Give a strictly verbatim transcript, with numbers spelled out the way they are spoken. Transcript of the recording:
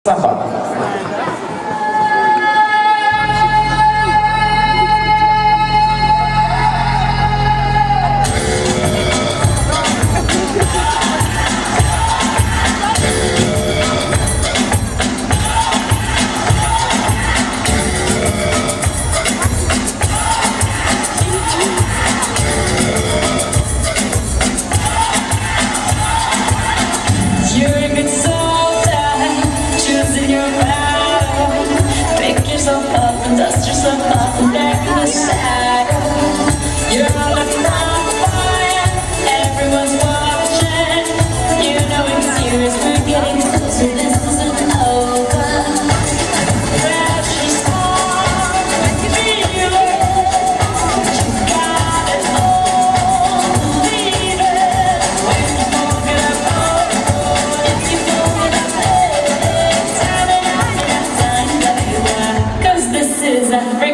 Samba. Dust yourself off and back in the saddle. You're all on fire, everyone's watching. You know it's serious, we're getting closer, this isn't over. Precious heart, feel it. You got it all, believe it. When you walk it up, oh, if you walk it up, hey, time it out, time, baby. This is a